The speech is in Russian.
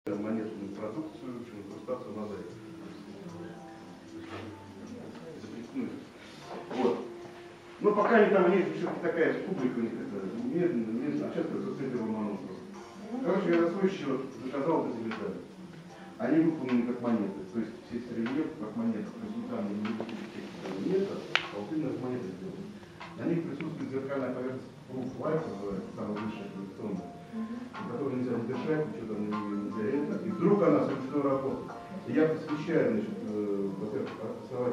монетную продукцию, инкрустацию мозаик. Вот. Но пока они там, есть все-таки такая публика, у них это медленно, а сейчас это центр Ломоносова. Короче, я за свой счет заказал эти детали. Они выполнены как монеты, то есть все рельефы как монеты, то есть там не монета, а вот именно монеты сделаны. На них присутствует зеркальная поверхность Proof-Light, самая высшая коллекционная, которую нельзя не дышать, ничего там нельзя это. И вдруг она совершенно работает. И я посвящаю, значит, во-первых,